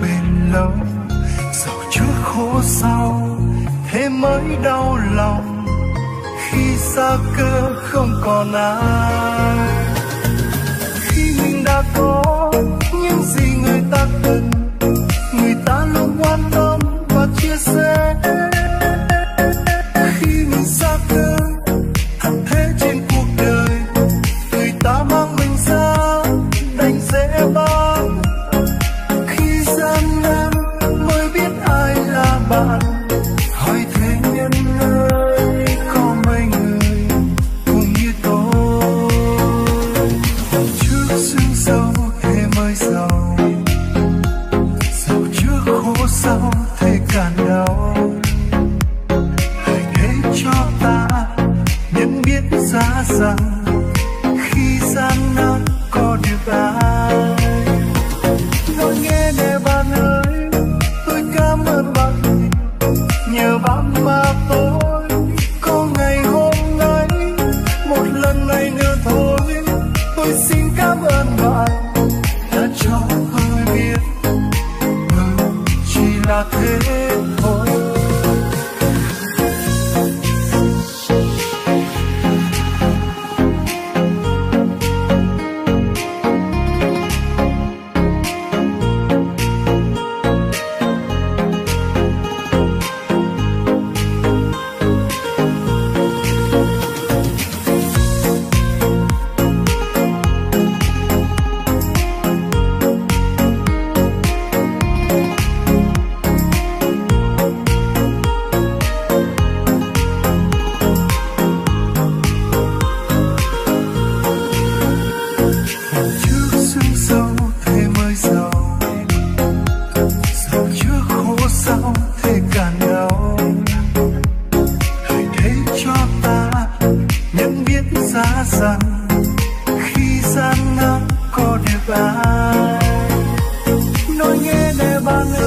bền lâu. Dẫu trước khổ sau thế mới đau lòng, khi xa cơ không còn ai. Khi mình đã có những gì người ta cần, người ta luôn quan tâm và chia sẻ. Khi mình xa cơ thật thế trên cuộc đời, người ta mang mình ra đành dễ bán. Khi gian nan mới biết ai là bạn, hỏi thế nhân ơi có mấy người cùng như tôi. Trước sương sâu thế mới giàu, dẫu trước khổ sau thế cạn đau. Hãy để cho ta nhận biết giá rằng khi gian nan có được ai. Nói nghe nè bạn ơi, tôi cảm ơn bạn, nhờ bạn mà tôi có ngày hôm nay. Một lần này nữa thôi, tôi xin cảm ơn bạn đã cho tôi biết chỉ là thế thôi. Giá rằng khi gian nan có được ai. Nói nghe nè bạn ơi,